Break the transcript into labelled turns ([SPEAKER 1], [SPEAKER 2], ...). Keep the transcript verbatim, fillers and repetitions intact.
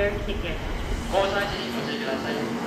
[SPEAKER 1] your ticket.
[SPEAKER 2] 降車時にご注意ください。